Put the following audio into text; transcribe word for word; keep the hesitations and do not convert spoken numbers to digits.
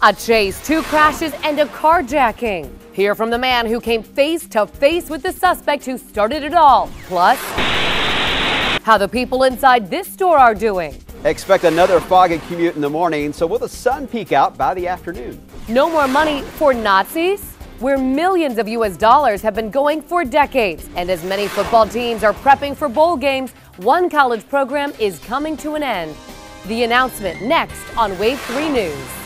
A chase, two crashes, and a carjacking. Hear from the man who came face to face with the suspect who started it all. Plus, how the people inside this store are doing. Expect another foggy commute in the morning, so will the sun peek out by the afternoon? No more money for Nazis? Where millions of U S dollars have been going for decades. And as many football teams are prepping for bowl games, one college program is coming to an end. The announcement next on Wave three News.